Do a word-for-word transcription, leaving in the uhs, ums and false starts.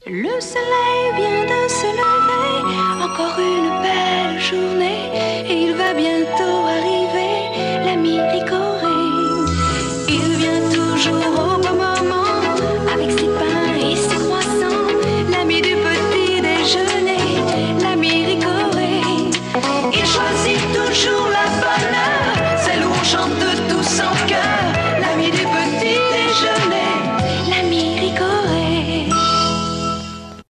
Le soleil vient de se lever, encore une belle journée, et il va bientôt